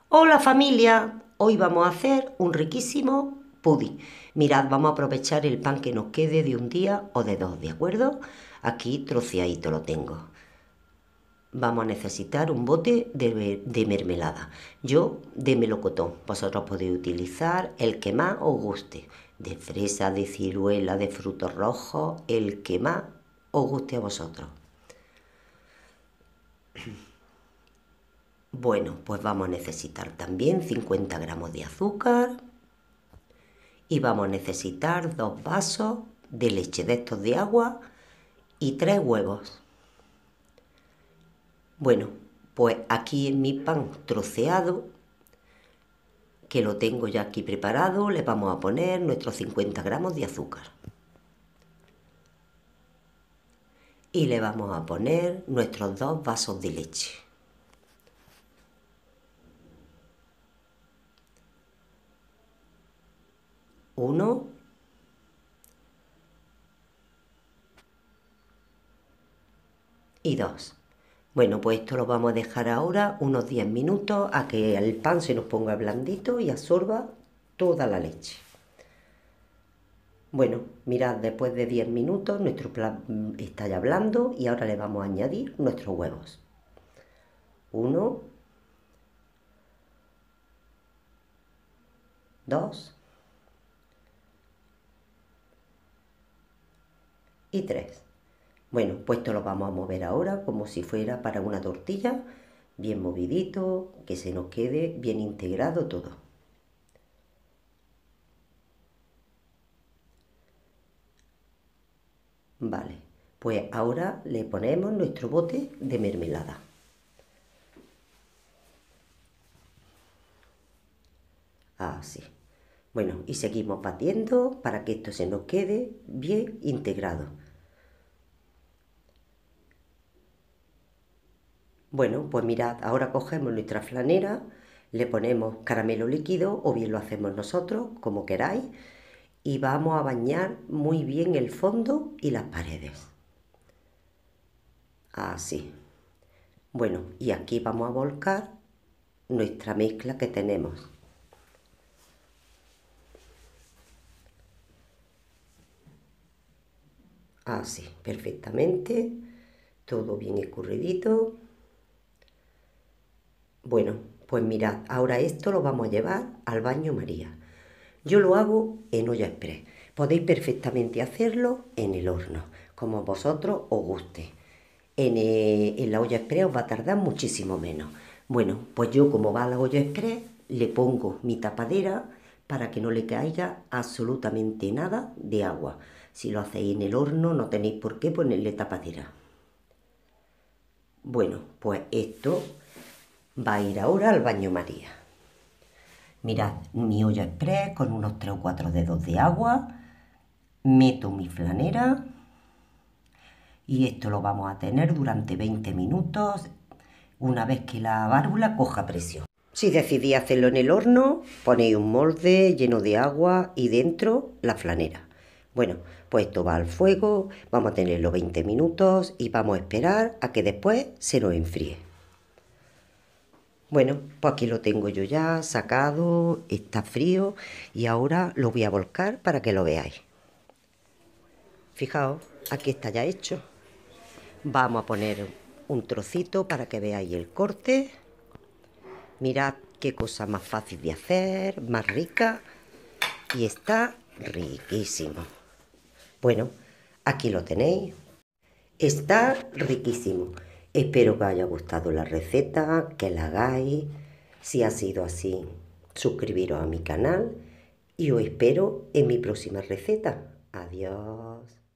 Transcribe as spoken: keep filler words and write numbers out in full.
Hola familia, hoy vamos a hacer un riquísimo pudín. Mirad, vamos a aprovechar el pan que nos quede de un día o de dos, ¿de acuerdo? Aquí troceadito lo tengo. Vamos a necesitar un bote de, de mermelada. Yo de melocotón. Vosotros podéis utilizar el que más os guste. De fresa, de ciruela, de frutos rojos, el que más os guste a vosotros. Bueno, pues vamos a necesitar también cincuenta gramos de azúcar. Y vamos a necesitar dos vasos de leche de estos de agua y tres huevos. Bueno, pues aquí en mi pan troceado, que lo tengo ya aquí preparado, le vamos a poner nuestros cincuenta gramos de azúcar. Y le vamos a poner nuestros dos vasos de leche. Uno. Y dos. Bueno, pues esto lo vamos a dejar ahora unos diez minutos a que el pan se nos ponga blandito y absorba toda la leche. Bueno, mirad, después de diez minutos nuestro plan está ya blando y ahora le vamos a añadir nuestros huevos. Uno, dos y tres. Bueno, pues esto lo vamos a mover ahora como si fuera para una tortilla, bien movidito, que se nos quede bien integrado todo. Vale, pues ahora le ponemos nuestro bote de mermelada. Así. Bueno, y seguimos batiendo para que esto se nos quede bien integrado. Bueno, pues mirad, ahora cogemos nuestra flanera, le ponemos caramelo líquido o bien lo hacemos nosotros, como queráis, y vamos a bañar muy bien el fondo y las paredes. Así. Bueno, y aquí vamos a volcar nuestra mezcla que tenemos. Así, perfectamente, todo bien escurridito. Bueno, pues mirad, ahora esto lo vamos a llevar al baño María. Yo lo hago en olla express. Podéis perfectamente hacerlo en el horno, como vosotros os guste. En, eh, en la olla express os va a tardar muchísimo menos. Bueno, pues yo como va a la olla express, le pongo mi tapadera para que no le caiga absolutamente nada de agua. Si lo hacéis en el horno no tenéis por qué ponerle tapadera. Bueno, pues esto va a ir ahora al baño María. Mirad, mi olla express con unos tres o cuatro dedos de agua. Meto mi flanera. Y esto lo vamos a tener durante veinte minutos, una vez que la válvula coja presión. Si decidís hacerlo en el horno, ponéis un molde lleno de agua y dentro la flanera. Bueno, pues esto va al fuego, vamos a tenerlo veinte minutos y vamos a esperar a que después se nos enfríe. Bueno, pues aquí lo tengo yo ya sacado, está frío y ahora lo voy a volcar para que lo veáis. Fijaos, aquí está ya hecho. Vamos a poner un trocito para que veáis el corte. Mirad qué cosa más fácil de hacer, más rica. Y está riquísimo. Bueno, aquí lo tenéis. Está riquísimo. Espero que os haya gustado la receta, que la hagáis. Si ha sido así, suscribiros a mi canal. Y os espero en mi próxima receta. Adiós.